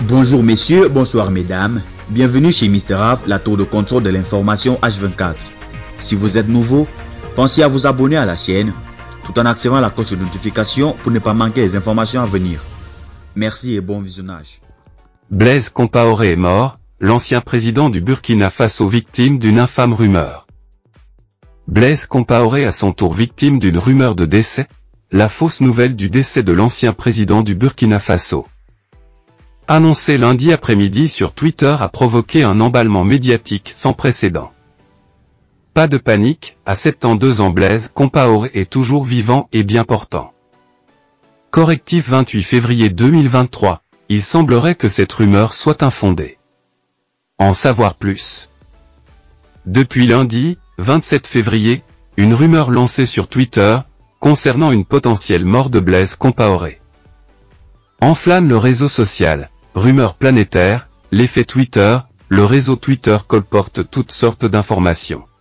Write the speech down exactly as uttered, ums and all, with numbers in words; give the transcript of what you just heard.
Bonjour messieurs, bonsoir mesdames, bienvenue chez Mister Av, la tour de contrôle de l'information H vingt-quatre. Si vous êtes nouveau, pensez à vous abonner à la chaîne, tout en activant la cloche de notification pour ne pas manquer les informations à venir. Merci et bon visionnage. Blaise Compaoré est mort, l'ancien président du Burkina Faso victime d'une infâme rumeur. Blaise Compaoré à son tour victime d'une rumeur de décès, la fausse nouvelle du décès de l'ancien président du Burkina Faso. Annoncé lundi après-midi sur Twitter a provoqué un emballement médiatique sans précédent. Pas de panique, à soixante-douze ans Blaise Compaoré est toujours vivant et bien portant. Correctif vingt-huit février deux mille vingt-trois, il semblerait que cette rumeur soit infondée. En savoir plus. Depuis lundi, vingt-sept février, une rumeur lancée sur Twitter, concernant une potentielle mort de Blaise Compaoré. Enflamme le réseau social, rumeur planétaire, l'effet Twitter, le réseau Twitter colporte toutes sortes d'informations.